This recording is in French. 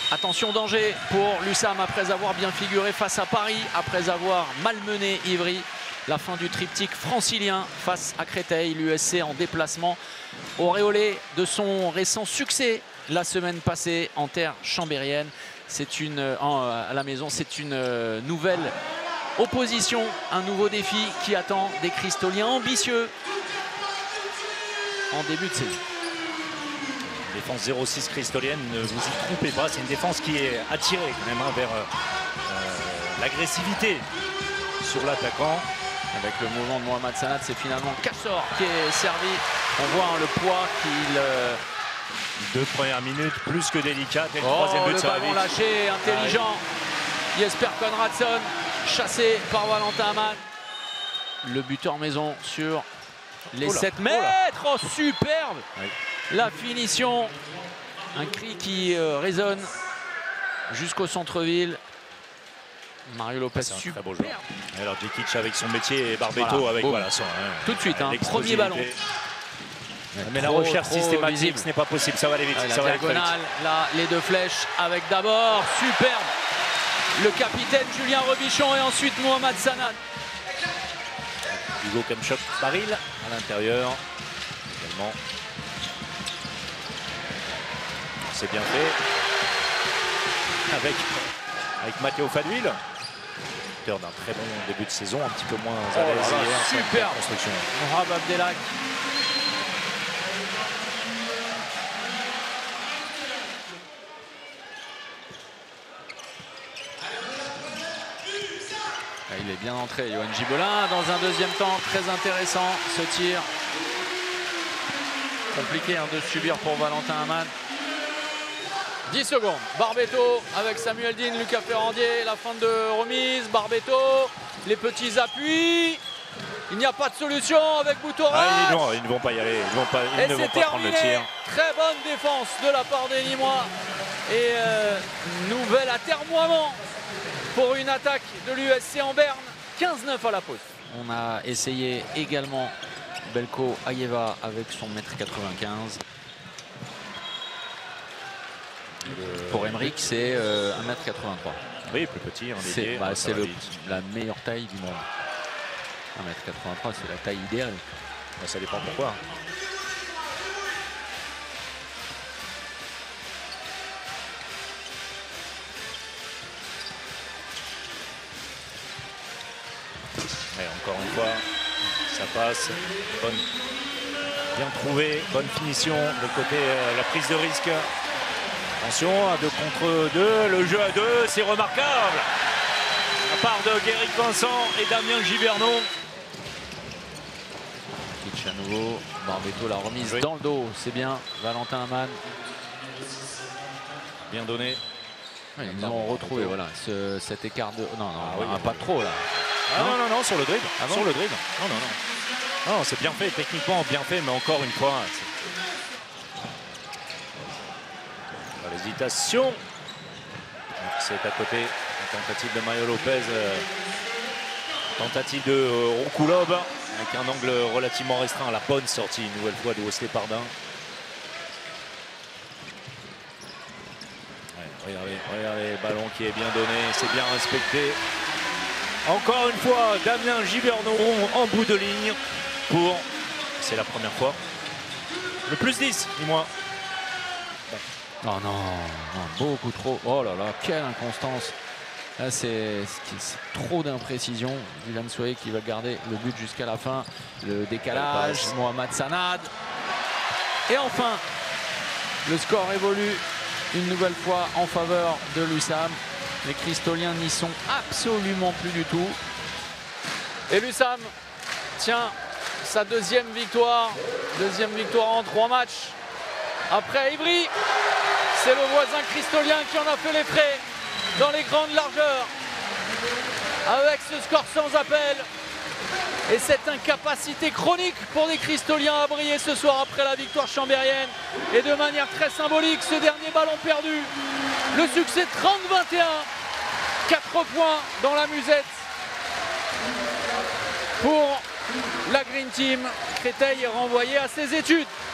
Attention, danger pour l'USAM après avoir bien figuré face à Paris, après avoir malmené Ivry. La fin du triptyque francilien face à Créteil, l'USC en déplacement, auréolé de son récent succès la semaine passée en terre chambérienne. C'est à la maison, c'est une nouvelle opposition, un nouveau défi qui attend des Cristoliens ambitieux en début de saison. Défense 0-6 cristolienne, ne vous y trompez pas, c'est une défense qui est attirée quand même vers l'agressivité sur l'attaquant. Avec le mouvement de Mohamed Sanad, c'est finalement Kassor qui est servi. On voit le poids qu'il... Deux premières minutes plus que délicates. Et le troisième but, le ballon lâché, intelligent. Jesper Konradsson, chassé par Valentin Amann. Le buteur maison sur les 7 mètres. Oh, superbe! Oui. La finition. Un cri qui résonne jusqu'au centre-ville. Mario Lopez, super beau joueur. Et alors Djekic avec son métier et Barbeto avec son... Tout de suite, premier ballon. Mais la recherche systématique, ce n'est pas possible, ça va aller vite. La diagonale, là, les deux flèches avec d'abord, superbe, le capitaine Julien Robichon et ensuite Mohamed Sanad. Hugo Kemchuk, Baril à l'intérieur également. C'est bien fait. Avec Matteo Fadwil. D'un très bon début de saison, un petit peu moins à l'aise hier. Super construction. Mourad Abdelhak. Il est bien entré, Yoann Gibelin. Dans un deuxième temps, très intéressant ce tir. Compliqué de subir pour Valentin Amann. 10 secondes. Barbeto avec Samuel Dean, Lucas Ferrandier. La fin de remise. Barbeto, les petits appuis. Il n'y a pas de solution avec Boutorac. Ils ne vont pas y aller. Ils ne vont pas prendre le tir. Très bonne défense de la part des Nîmois. Et nouvel atermoiement pour une attaque de l'USC en Berne. 15-9 à la pause. On a essayé également Belko Ayeva avec son 1m95. Pour Emerick, c'est 1m83. Oui, plus petit. C'est la meilleure taille du monde. 1m83, c'est la taille idéale. Ça dépend pourquoi. Et encore une fois, ça passe. Bien trouvé, bonne finition de côté la prise de risque. Attention, à 2 contre 2, le jeu à 2, c'est remarquable. À part de Guéric Vincent et Damien Gibernon. Kitsch à nouveau, Barbeto la remise dans le dos, c'est bien. Valentin Amann. Bien donné. Ils ont retrouvé cet écart de... Non, pas trop là. Non, sur le dribble. Sur le dribble. Non, c'est bien fait, techniquement bien fait, mais encore une fois... L'hésitation. C'est à côté. La tentative de Mario Lopez. Tentative de Roukoulov. Avec un angle relativement restreint. La bonne sortie une nouvelle fois de Wesley Pardin. Regardez le ballon qui est bien donné. C'est bien respecté. Encore une fois, Damien Gibernon en bout de ligne. C'est la première fois. Le plus 10, dis-moi. Oh non, beaucoup trop. Oh là là, quelle inconstance. Là, c'est trop d'imprécision. Dylan Soye qui va garder le but jusqu'à la fin. Le décalage, Mohamed Sanad. Et enfin, le score évolue une nouvelle fois en faveur de l'USAM. Les Cristoliens n'y sont absolument plus du tout. Et l'USAM tient sa deuxième victoire en 3 matchs. Après Ivry, c'est le voisin cristolien qui en a fait les frais dans les grandes largeurs. Avec ce score sans appel et cette incapacité chronique pour les Cristoliens à briller ce soir après la victoire chambérienne. Et de manière très symbolique, ce dernier ballon perdu. Le succès 30-21. 4 points dans la musette pour la Green Team. Créteil est renvoyé à ses études.